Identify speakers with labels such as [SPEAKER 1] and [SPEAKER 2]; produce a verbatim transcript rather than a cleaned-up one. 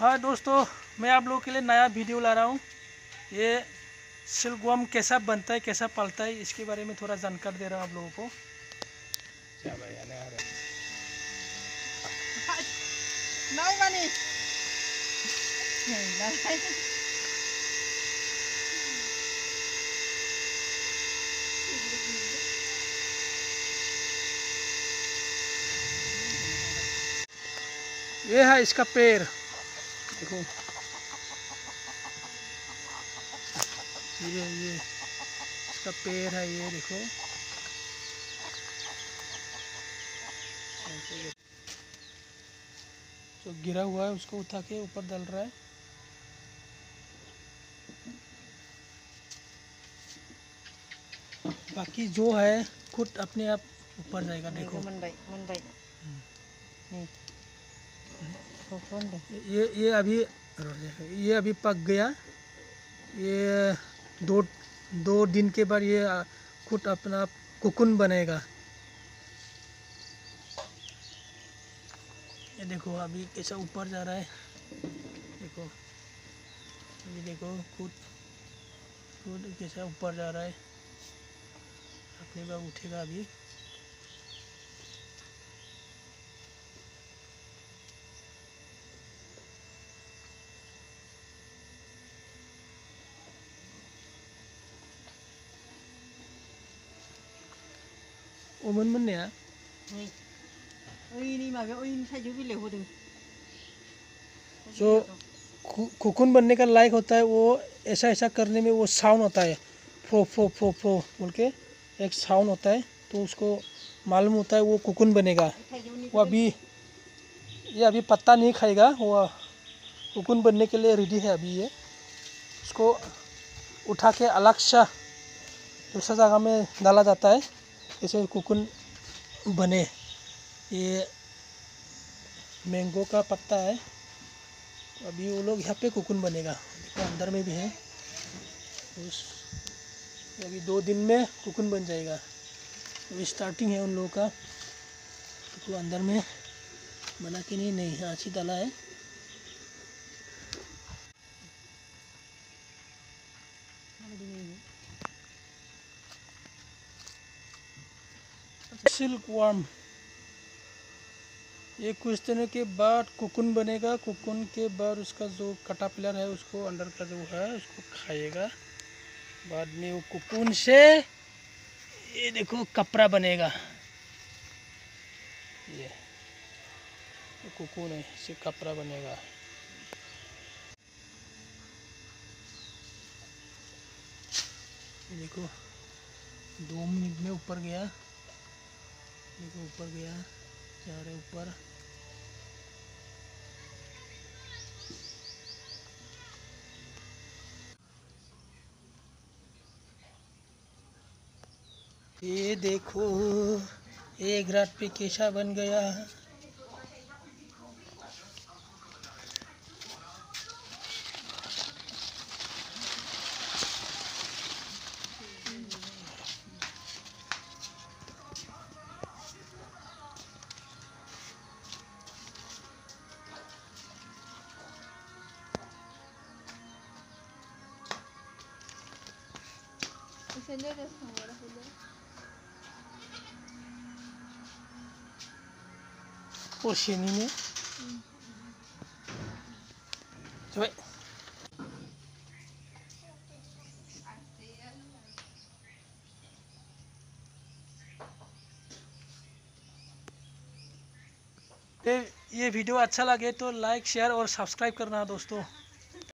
[SPEAKER 1] हाँ दोस्तों, मैं आप लोगों के लिए नया वीडियो ला रहा हूँ। ये सिल्कवर्म कैसा बनता है, कैसा पलता है, इसके बारे में थोड़ा जानकारी दे रहा हूँ आप लोगों को। ये है इसका पैर, देखो ये ये इसका पैर है, ये देखो। जो गिरा हुआ है उसको उठा के ऊपर डाल रहा है। बाकी जो है खुद अपने आप ऊपर जाएगा, देखो। ये ये अभी ये अभी पक गया। ये दो दो दिन के बाद ये खुद अपना कोकून बनेगा। ये देखो अभी कैसा ऊपर जा रहा है, देखो अभी देखो खुद खुद कैसा ऊपर जा रहा है, अपनी बार उठेगा अभी। ओमन मोननाया जो कोकून बनने का लायक होता है, वो ऐसा ऐसा करने में वो साउंड होता है, फ्रो फ्रो फ्रो फ्रो बोल के एक साउंड होता है, तो उसको मालूम होता है वो कोकून बनेगा। वो अभी ये अभी पत्ता नहीं खाएगा, वो कोकून बनने के लिए रेडी है अभी। ये उसको उठा के अलग सा दूसरा जगह में डाला जाता है, ऐसे कोकून बने। ये मैंगो का पत्ता है, अभी वो लोग यहाँ पे कोकून बनेगा, देखो अंदर में भी है। उस अभी दो दिन में कोकून बन जाएगा। अभी स्टार्टिंग है उन लोगों का, तो अंदर में बना के नहीं नहीं आज ही डाला है। सिल्कवर्म ये कुछ दिनों के बाद कोकून बनेगा। कोकून के बाद उसका जो कैटरपिलर है, उसको अंदर का जो है उसको खाएगा। बाद में वो कोकून से ये देखो कपड़ा बनेगा। ये कोकून है, इससे कपड़ा बनेगा। देखो दो मिनट में ऊपर गया, देखो ऊपर गया, जा रहे ऊपर। ये देखो एक रात पे कैसा बन गया। और शेनी में coba ये वीडियो अच्छा लगे तो लाइक शेयर और सब्सक्राइब करना दोस्तों।